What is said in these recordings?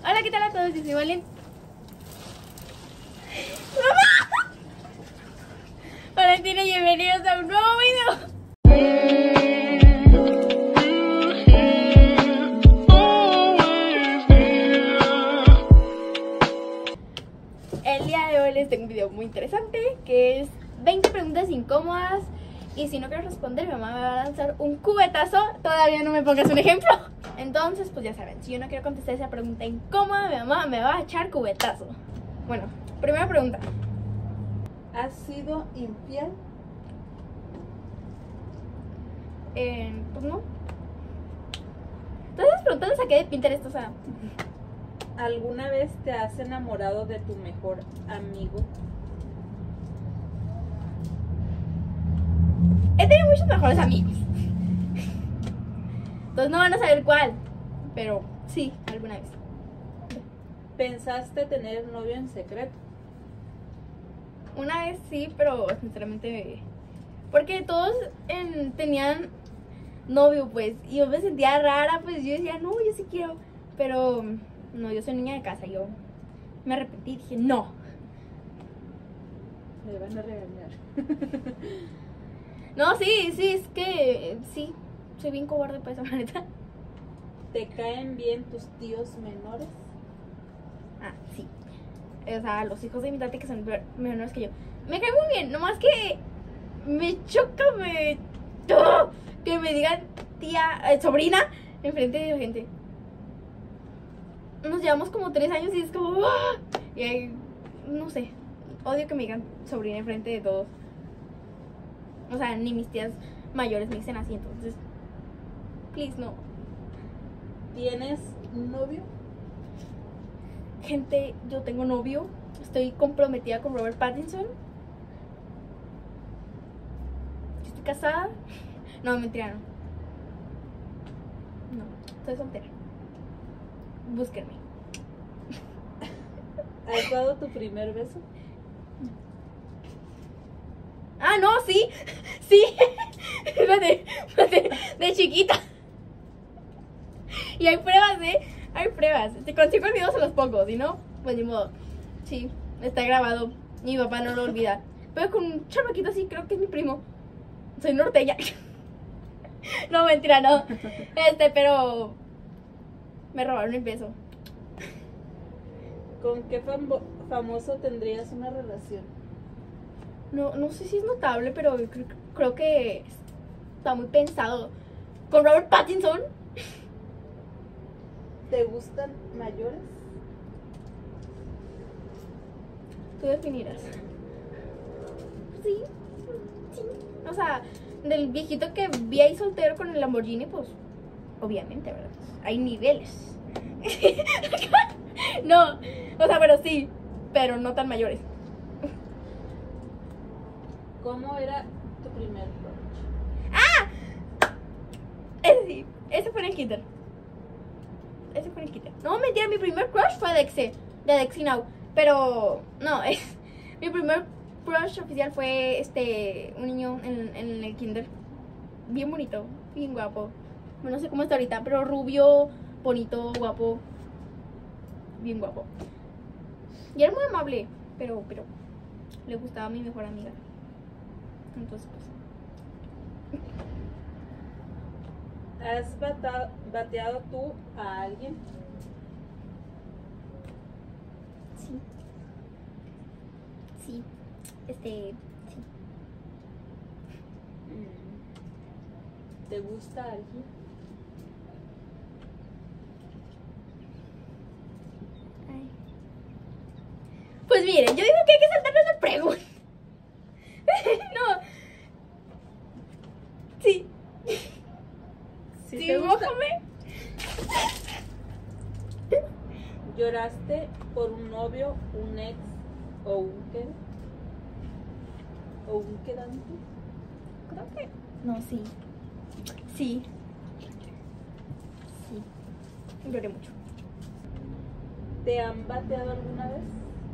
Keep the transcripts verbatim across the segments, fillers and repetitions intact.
Hola, ¿qué tal a todos? Yo soy Valen. ¡Mamá! Valentina y bienvenidos a un nuevo video. El día de hoy les tengo un video muy interesante que es veinte preguntas incómodas. Y si no quiero responder, mi mamá me va a lanzar un cubetazo. Todavía no me pongas un ejemplo. Entonces, pues ya saben, si yo no quiero contestar esa pregunta incómoda, mi mamá me va a echar cubetazo. Bueno, primera pregunta. ¿Has sido infiel? Eh, pues no. Todas esas preguntas las saqué de Pinterest, o sea. ¿Alguna vez te has enamorado de tu mejor amigo? He tenido muchos mejores amigos. Entonces no van a saber cuál. Pero sí, alguna vez. ¿Pensaste tener novio en secreto? Una vez sí, pero sinceramente. Porque todos en, tenían novio, pues. Y yo me sentía rara, pues yo decía, no, yo sí quiero. Pero no, yo soy niña de casa. Yo me arrepentí y dije, no. Me van a regañar. No, sí, sí, es que sí. Soy bien cobarde para esa manera. ¿Te caen bien tus tíos menores? Ah, sí. O sea, los hijos de mi tati que son menores que yo. Me caen muy bien, nomás que me choca, me... ¡Oh! Que me digan tía, eh, sobrina, enfrente de la gente. Nos llevamos como tres años y es como... ¡Oh! Y ahí, no sé, odio que me digan sobrina enfrente de todos. O sea, ni mis tías mayores me dicen así, entonces... Please, no. ¿Tienes novio? Gente, yo tengo novio. Estoy comprometida con Robert Pattinson. Estoy casada. No, mentira, no. No, estoy soltera. Búsquenme. ¿Has dado tu primer beso? Ah, no, sí. Sí. de, de, de chiquita. Y hay pruebas, ¿eh? Hay pruebas. Si consigo el video se los pongo. Si no, pues ni modo. Sí, está grabado. Mi papá no lo olvida. Pero con un chamaquito así, creo que es mi primo. Soy norteña. No, mentira, no. Este, pero... me robaron el beso. ¿Con qué famo- famoso tendrías una relación? No, no sé si es notable, pero creo, creo que está muy pensado. ¿Con Robert Pattinson? ¿Te gustan mayores? Tú definirás. Sí, sí. O sea, del viejito que vi ahí soltero con el Lamborghini, pues, obviamente, ¿verdad? Hay niveles. No, o sea, pero sí, pero no tan mayores. ¿Cómo era tu primer crush? ¡Ah! Ese sí, ese fue en el kinder. Ese fue en el kinder. No, mentira, mi primer crush fue Dexe, de Dexy Now. Pero, no, es, mi primer crush oficial fue este, un niño en, en el kinder. Bien bonito, bien guapo. No sé cómo está ahorita, pero rubio, bonito, guapo. Bien guapo. Y era muy amable, pero, pero, le gustaba a mi mejor amiga. Entonces, pues. ¿Has bata- bateado tú a alguien? Sí. Sí. Este, sí. ¿Te gusta alguien? Ay. Pues miren, yo digo que hay que saltarnos la pregunta. No. Sí. ¿Sí Sí, te gusta? bójame. ¿Lloraste por un novio, un ex o un qué? ¿O un quedante? Creo que. No, sí. Sí. Sí. Lloré mucho. ¿Te han bateado alguna vez?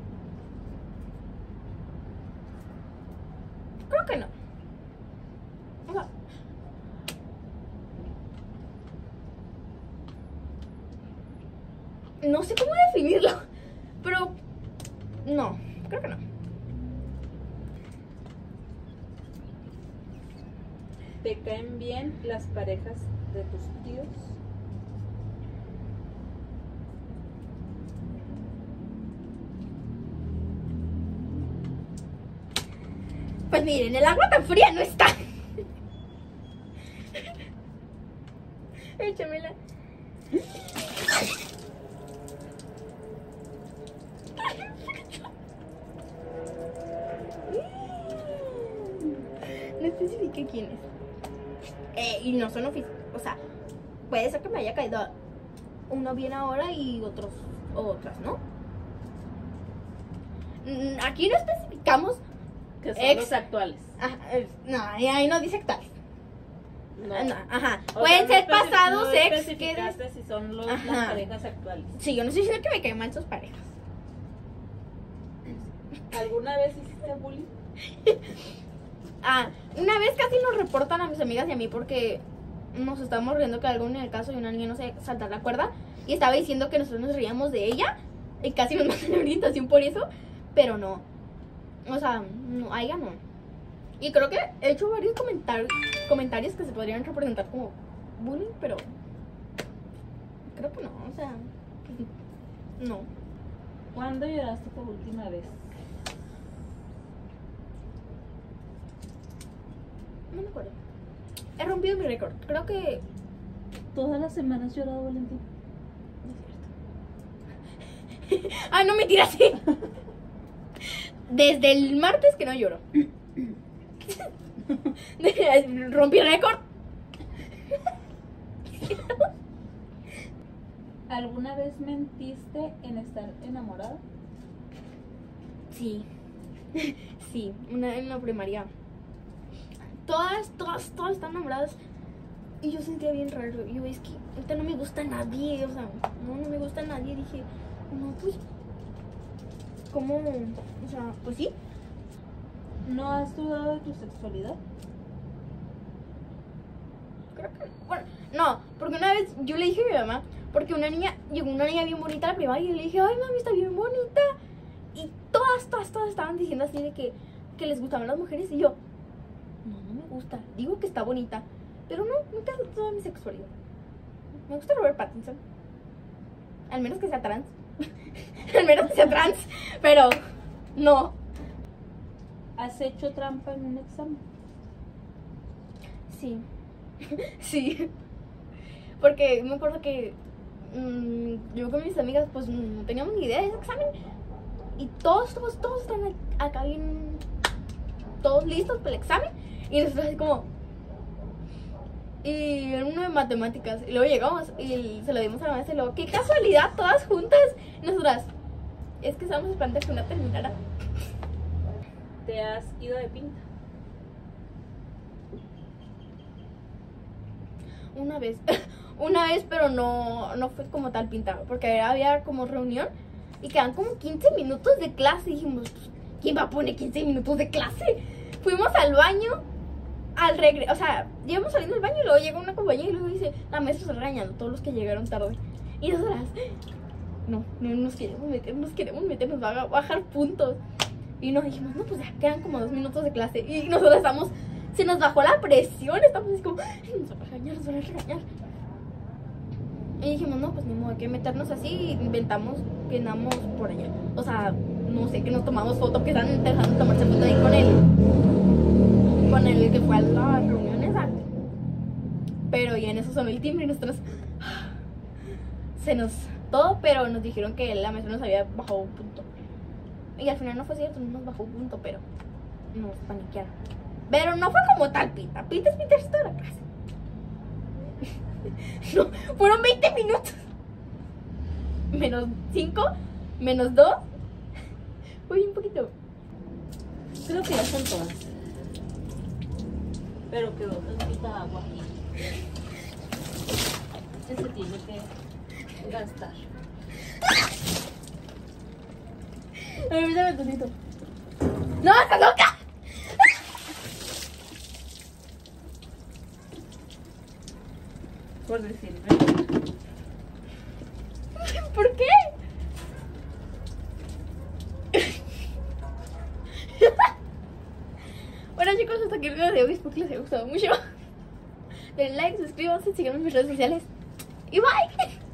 Creo que no. O sea, no sé cómo definirlo. Pero no, creo que no. ¿Te caen bien las parejas de tus tíos? Pues miren, el agua tan fría no está. Échamela. No especifique quién es. Eh, y no son oficiales. O sea, puede ser que me haya caído uno bien ahora y otros otras, ¿no? Mm, Aquí no especificamos. Que son Ex. los actuales. Ajá, eh, no, ahí ahí no dice actuales. No. No, ajá. O Pueden sea, ser no especi- pasados, no ex, que especificaste si son los, las Ajá. parejas actuales. Sí, yo no estoy diciendo que me caen mal sus parejas. ¿Alguna vez hiciste bullying? Ah, una vez casi nos reportan a mis amigas y a mí porque nos estábamos riendo que algo en el caso y una niña no sé saltar la cuerda y estaba diciendo que nosotros nos reíamos de ella y casi nos mandan la orientación por eso, pero no. O sea, no, a ella no. Y creo que he hecho varios comentarios comentarios que se podrían representar como bullying, pero creo que no, o sea, no. ¿Cuándo lloraste por última vez? No me acuerdo. He rompido mi récord. Creo que Todas las semanas has llorado, Valentín. no es cierto. Ah, no, mentira, sí. Desde el martes que no lloro. Rompí récord. ¿Alguna vez mentiste en estar enamorada? Sí. Sí, una en la primaria. Todas, todas, todas están enamoradas. Y yo sentía bien raro. Yo, es que ahorita no me gusta nadie. O sea, no, no me gusta nadie. Dije, no, pues, ¿cómo? O sea, pues sí. ¿No has dudado de tu sexualidad? Creo que, bueno, no, porque una vez yo le dije a mi mamá, porque una niña, llegó una niña bien bonita a la primaria y le dije, ay mami, está bien bonita. Y todas, todas, todas estaban diciendo así de que, que les gustaban las mujeres y yo, no, no me gusta, digo que está bonita, pero no, nunca he dudado de mi sexualidad. Me gusta Robert Pattinson, al menos que sea trans, al menos que sea trans, pero no. ¿Has hecho trampa en un examen? Sí, sí, porque me acuerdo que mmm, yo con mis amigas pues no teníamos ni idea de ese examen y todos, todos, todos están acá bien, todos listos para el examen y nosotros así como, y era uno de matemáticas y luego llegamos y se lo dimos a la maestra y luego, qué casualidad, todas juntas y nosotras, es que estábamos esperando a que una terminara. ¿Te has ido de pinta? Una vez, una vez, pero no, no fue como tal pintado, porque había como reunión y quedan como quince minutos de clase y dijimos, pues, ¿quién va a poner quince minutos de clase? Fuimos al baño, al regreso, o sea, íbamos saliendo del baño y luego llega una compañera y luego dice, la maestra está regañando a todos los que llegaron tarde. Y nosotras, no, no nos queremos meter, nos queremos meter, nos va a bajar puntos. Y nos dijimos, no, pues ya quedan como dos minutos de clase. Y nosotros estamos, se nos bajó la presión, estamos así como, nos van a regañar, nos van a regañar. Y dijimos, no, pues ni modo, hay que meternos así. Y inventamos que andamos por allá. O sea, no sé, que nos tomamos foto, que están intentando tomarse foto ahí con él. Con el que fue a la reunión esa. Pero ya en eso sonó el timbre y nosotros, se nos, todo, pero nos dijeron que la maestra nos había bajado un punto. Y al final no fue cierto, no nos bajó un punto, pero nos paniquearon. Pero no fue como tal pita. Pita es pita es toda la clase. No, fueron veinte minutos. Menos cinco, menos dos. Uy, un poquito. Creo que ya son todas. Pero quedó tantita agua aquí. Ese tiene que gastar. A ver, dame tantito. ¡No, estás loca! Por decirme. ¿Por qué? chicos, hasta aquí el video de hoy. Espero que les haya gustado mucho. Denle like, suscríbanse, síganme en mis redes sociales. Y bye.